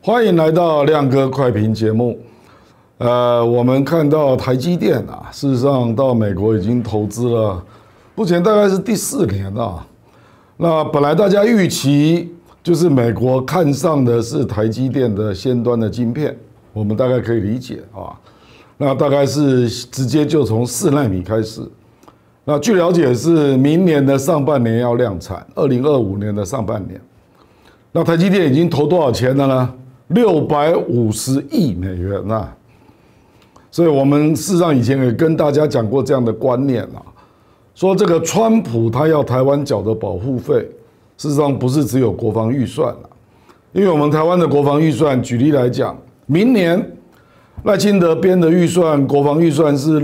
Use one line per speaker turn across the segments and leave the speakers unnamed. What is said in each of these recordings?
欢迎来到亮哥快评节目。我们看到台积电啊，事实上到美国已经投资了，目前大概是第4年了。那本来大家预期就是美国看上的是台积电的先端的晶片，我们大概可以理解啊。那大概是直接就从4奈米开始。那据了解是明年的上半年要量产，2025年的上半年。那台积电已经投多少钱了呢？650亿美元呐。所以我们事实上以前也跟大家讲过这样的观念啊，说这个川普他要台湾缴的保护费，事实上不是只有国防预算啊，因为我们台湾的国防预算，举例来讲，明年赖清德编的预算，国防预算是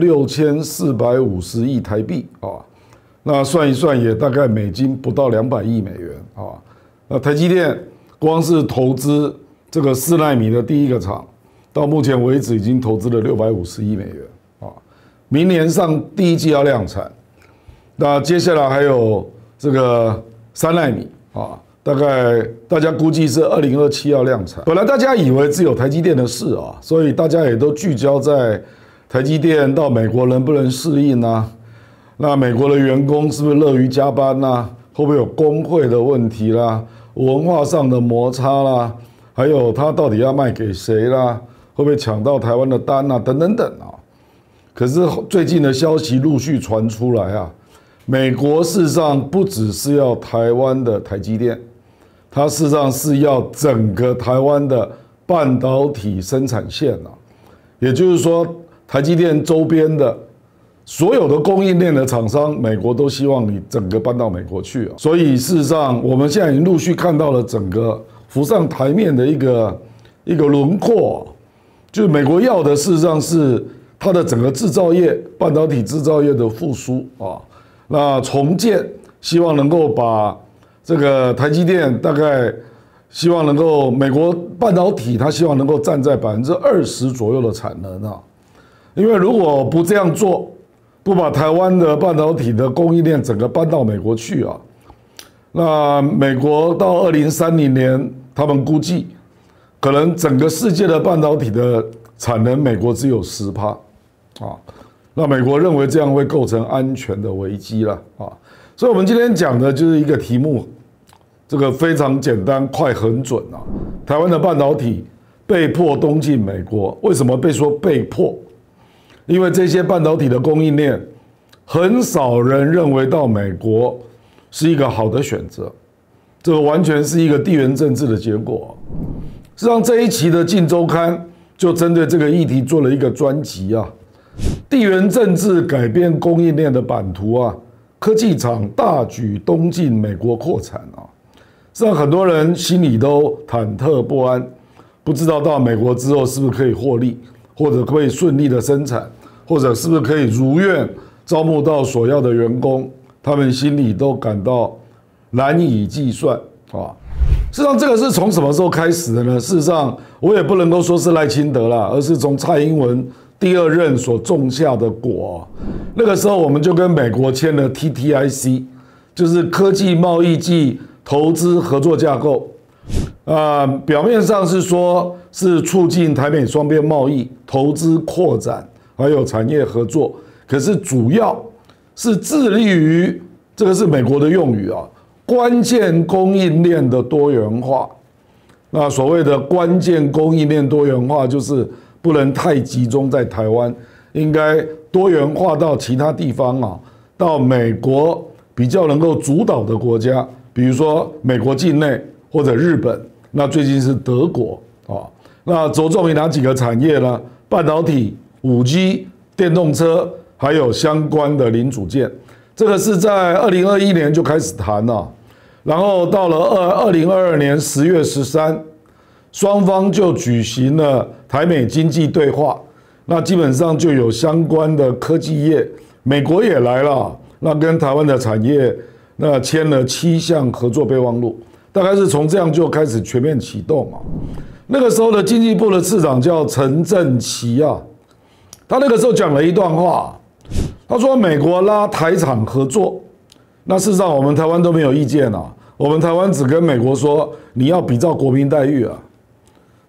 6450亿台币啊，那算一算也大概美金不到200亿美元啊。那台积电光是投资这个4奈米的第一个厂，到目前为止已经投资了650亿美元啊！明年上第一季要量产，那接下来还有这个3奈米啊，大概大家估计是2027要量产。本来大家以为只有台积电的事啊，所以大家也都聚焦在台积电到美国能不能适应啊？那美国的员工是不是乐于加班啊？会不会有工会的问题啦？文化上的摩擦啦？还有他到底要卖给谁啦？会不会抢到台湾的单啊？等等等啊！可是最近的消息陆续传出来啊，美国事实上不只是要台湾的台积电，它事实上是要整个台湾的半导体生产线啊。也就是说，台积电周边的所有的供应链的厂商，美国都希望你整个搬到美国去啊。所以事实上，我们现在已经陆续看到了整个浮上台面的一个轮廓。就是美国要的，事实上是它的整个制造业、半导体制造业的复苏啊，那重建，希望能够把这个台积电大概希望能够美国半导体，它希望能够站在20%左右的产能啊，因为如果不这样做，不把台湾的半导体的供应链整个搬到美国去啊，那美国到2030年，他们估计。可能整个世界的半导体的产能，美国只有10%，啊，那美国认为这样会构成安全的危机了啊，所以我们今天讲的就是一个题目，这个非常简单、快、很准啊。台湾的半导体被迫东进美国，为什么被说被迫？因为这些半导体的供应链，很少人认为到美国是一个好的选择，这个完全是一个地缘政治的结果。实际上这一期的《镜周刊》就针对这个议题做了一个专辑啊，地缘政治改变供应链的版图啊，科技厂大举东进美国扩产啊，实际上很多人心里都忐忑不安，不知道到美国之后是不是可以获利，或者可以顺利的生产，或者是不是可以如愿招募到所要的员工，他们心里都感到难以计算啊。事实上，这个是从什么时候开始的呢？事实上，我也不能够说是赖清德啦，而是从蔡英文第2任所种下的果。那个时候，我们就跟美国签了 TTIC， 就是科技贸易暨投资合作架构。表面上是说是促进台美双边贸易、投资扩展，还有产业合作，可是主要是致力于，这个是美国的用语啊。关键供应链的多元化，那所谓的关键供应链多元化，就是不能太集中在台湾，应该多元化到其他地方啊，到美国比较能够主导的国家，比如说美国境内或者日本，那最近是德国啊，那着重于哪几个产业呢？半导体、5G、电动车，还有相关的零组件，这个是在2021年就开始谈了。然后到了2022年10月13，双方就举行了台美经济对话，那基本上就有相关的科技业，美国也来了，那跟台湾的产业那签了7项合作备忘录，大概是从这样就开始全面启动啊。那个时候的经济部的次长叫陈正奇啊，他那个时候讲了一段话，他说美国拉台厂合作。那事实上，我们台湾都没有意见啊。我们台湾只跟美国说，你要比照国民待遇啊。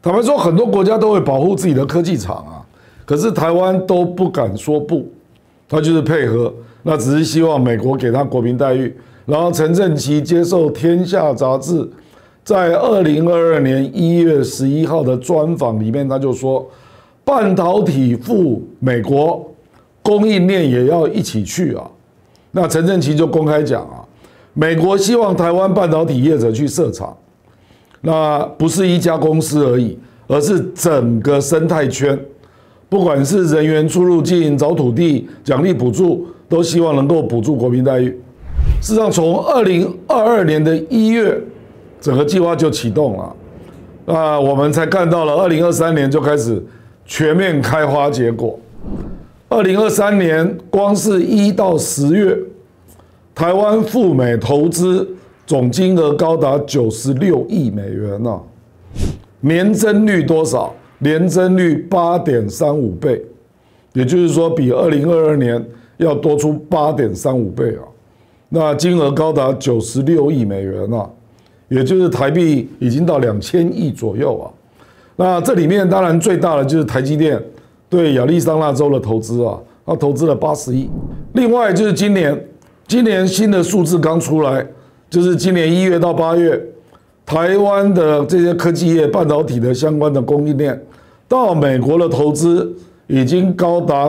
坦白说，很多国家都会保护自己的科技厂啊，可是台湾都不敢说不，他就是配合，那只是希望美国给他国民待遇。然后陈振奇接受《天下》杂志在2022年1月11号的专访里面，他就说，半导体赴美国，供应链也要一起去啊。那陈振奇就公开讲啊，美国希望台湾半导体业者去设厂。那不是一家公司而已，而是整个生态圈，不管是人员出入境、找土地、奖励补助，都希望能够补助国民待遇。事实上，从2022年的1月，整个计划就启动了。那我们才看到了2023年就开始全面开花结果。2023年光是1到10月，台湾赴美投资总金额高达96亿美元啊，年增率多少？年增率8.35倍，也就是说比2022年要多出8.35倍啊。那金额高达96亿美元啊，也就是台币已经到2000亿左右啊。那这里面当然最大的就是台积电对亚利桑那州的投资啊，它投资了80亿。另外就是今年新的数字刚出来。就是今年1月到8月，台湾的这些科技业、半导体的相关的供应链，到美国的投资已经高达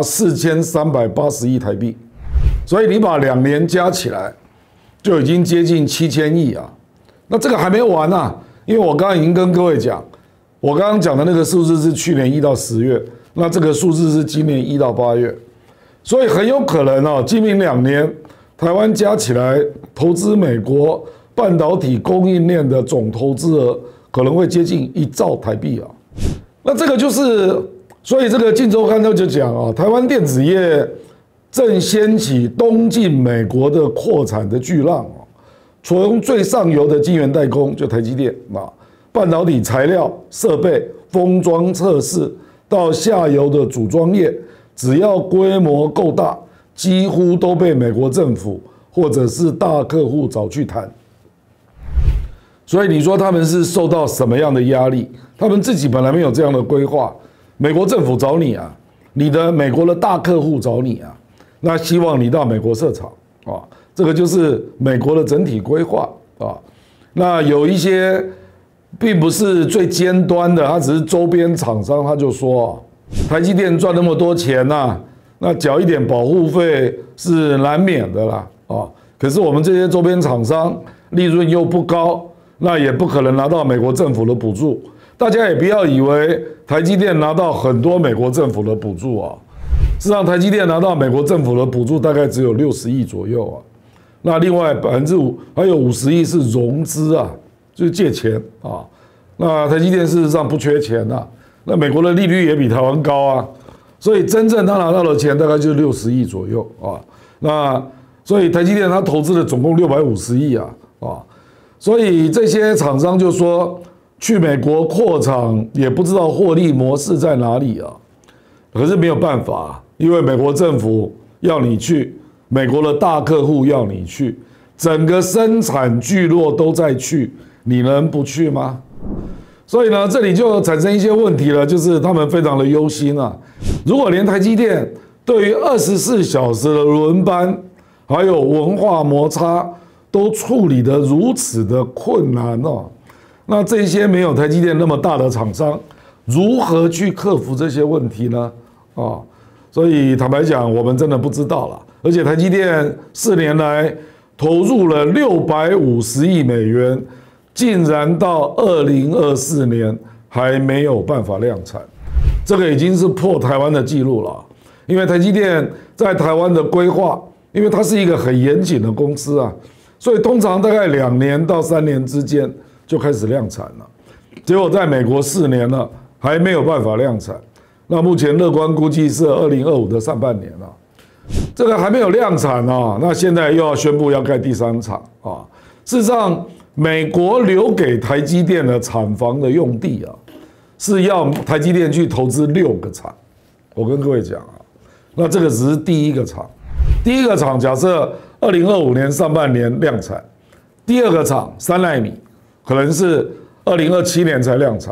4380亿台币，所以你把2年加起来，就已经接近7000亿啊。那这个还没完啊，因为我刚刚已经跟各位讲，我刚刚讲的那个数字是去年1到10月，那这个数字是今年1到8月，所以很有可能哦，今明2年。台湾加起来投资美国半导体供应链的总投资额可能会接近1兆台币啊，那这个就是，所以这个《镜周刊》就讲啊，台湾电子业正掀起东进美国的扩产的巨浪啊，从最上游的晶圆代工就台积电啊，半导体材料、设备、封装测试，到下游的组装业，只要规模够大。几乎都被美国政府或者是大客户找去谈，所以你说他们是受到什么样的压力？他们自己本来没有这样的规划，美国政府找你啊，你的美国的大客户找你啊，那希望你到美国设厂啊，这个就是美国的整体规划啊。那有一些并不是最尖端的，他只是周边厂商，他就说台积电赚那么多钱啊。那缴一点保护费是难免的啦，啊，可是我们这些周边厂商利润又不高，那也不可能拿到美国政府的补助。大家也不要以为台积电拿到很多美国政府的补助啊，事实上台积电拿到美国政府的补助大概只有60亿左右啊，那另外5%还有50亿是融资啊，就是借钱啊。那台积电事实上不缺钱啊，那美国的利率也比台湾高啊。所以真正他拿到的钱大概就是60亿左右啊，那所以台积电他投资了总共650亿啊，所以这些厂商就说去美国扩厂也不知道获利模式在哪里啊，可是没有办法，因为美国政府要你去，美国的大客户要你去，整个生产聚落都在去，你能不去吗？所以呢，这里就产生一些问题了，就是他们非常的忧心啊。如果连台积电对于24小时的轮班，还有文化摩擦都处理得如此的困难哦，那这些没有台积电那么大的厂商，如何去克服这些问题呢？啊，所以坦白讲，我们真的不知道了。而且台积电4年来投入了650亿美元。竟然到2024年还没有办法量产，这个已经是破台湾的记录了。因为台积电在台湾的规划，因为它是一个很严谨的公司啊，所以通常大概2年到3年之间就开始量产了。结果在美国4年了，还没有办法量产。那目前乐观估计是2025的上半年了，这个还没有量产啊。那现在又要宣布要盖第3厂啊，事实上。美国留给台积电的厂房的用地啊，是要台积电去投资6个厂。我跟各位讲啊，那这个只是第1个厂。第1个厂假设2025年上半年量产，第2个厂3奈米可能是2027年才量产，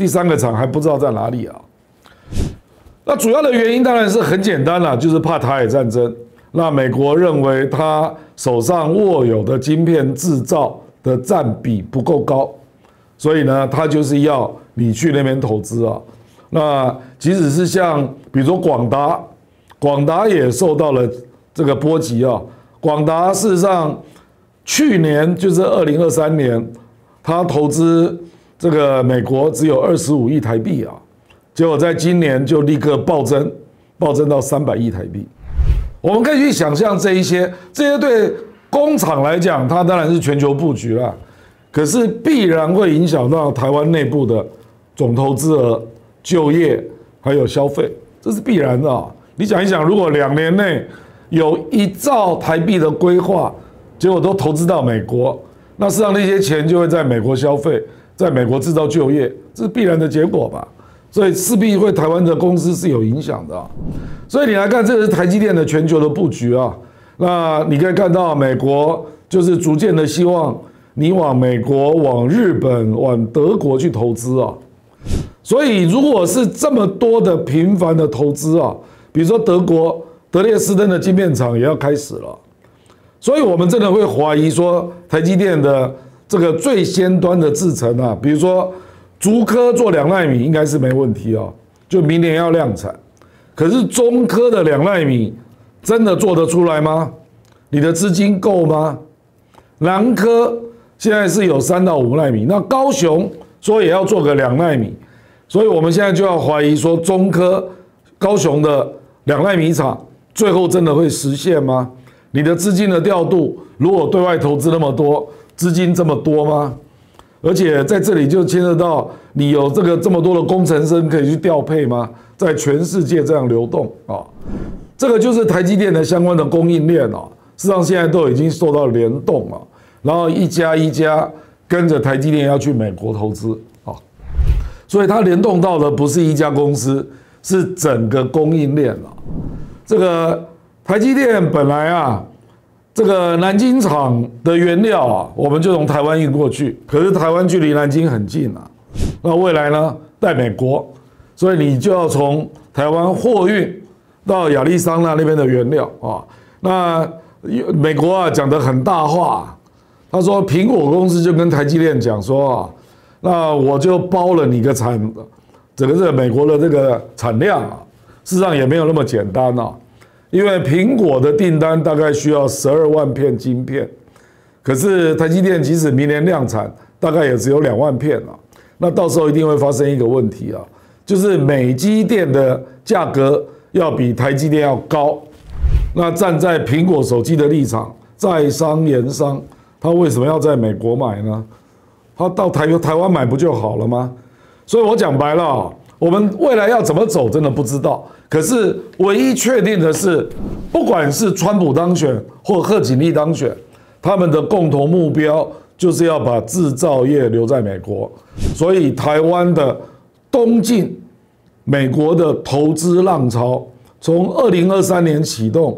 第3个厂还不知道在哪里啊。那主要的原因当然是很简单啦，就是怕台海战争。那美国认为他手上握有的晶片制造的占比不够高，所以呢，他就是要你去那边投资啊。那即使是像比如说广达也受到了这个波及啊。广达事实上去年就是2023年，他投资这个美国只有25亿台币啊，结果在今年就立刻暴增到300亿台币。我们可以去想象这些对工厂来讲，它当然是全球布局啦，可是必然会影响到台湾内部的总投资额、就业还有消费，这是必然的啊。你想一想，如果2年内有1兆台币的规划，结果都投资到美国，那事实上那些钱就会在美国消费，在美国制造就业，这是必然的结果吧。所以势必会台湾的公司是有影响的啊。所以你来看，这是台积电的全球的布局啊。那你可以看到，美国就是逐渐的希望你往美国、往日本、往德国去投资啊。所以如果是这么多的频繁的投资啊，比如说德国德列斯登的晶片厂也要开始了，所以我们真的会怀疑说，台积电的这个最先端的制程啊，比如说竹科做2奈米应该是没问题啊，就明年要量产。可是中科的2奈米真的做得出来吗？你的资金够吗？南科现在是有3到5奈米，那高雄说也要做个2奈米，所以我们现在就要怀疑说，中科高雄的2奈米厂最后真的会实现吗？你的资金的调度，如果对外投资那么多，资金这么多吗？而且在这里就牵涉到你有这么多的工程生可以去调配吗？在全世界这样流动啊，这个就是台积电的相关的供应链啊，事实上现在都已经受到联动了，然后一家一家跟着台积电要去美国投资啊，所以它联动到的不是一家公司，是整个供应链了。这个台积电本来啊，这个南京厂的原料啊，我们就从台湾运过去，可是台湾距离南京很近啊，那未来呢，在美国，所以你就要从台湾货运到亚利桑那那边的原料啊。那美国啊讲得很大话，他说苹果公司就跟台积电讲说啊，那我就包了你个整个这个美国的这个产量啊，事实上也没有那么简单啊。因为苹果的订单大概需要12万片晶片，可是台积电即使明年量产，大概也只有2万片啊。那到时候一定会发生一个问题啊，就是美积电的价格要比台积电要高。那站在苹果手机的立场，在商言商，他为什么要在美国买呢？他到台湾买不就好了吗？所以我讲白了啊，我们未来要怎么走，真的不知道。可是唯一确定的是，不管是川普当选或贺锦丽当选，他们的共同目标就是要把制造业留在美国。所以台湾的东进美国的投资浪潮，从2023年启动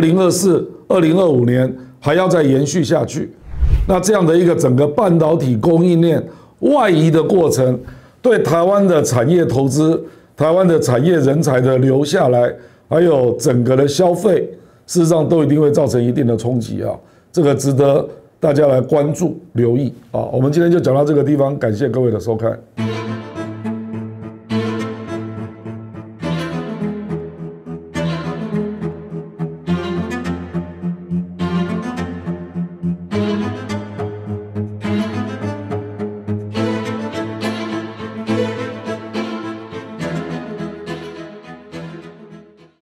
，2024、2025年还要再延续下去。那这样的一个整个半导体供应链外移的过程，对台湾的产业投资、台湾的产业人才的留下来，还有整个的消费，事实上都一定会造成一定的冲击啊！这个值得大家来关注、留意啊！我们今天就讲到这个地方，感谢各位的收看。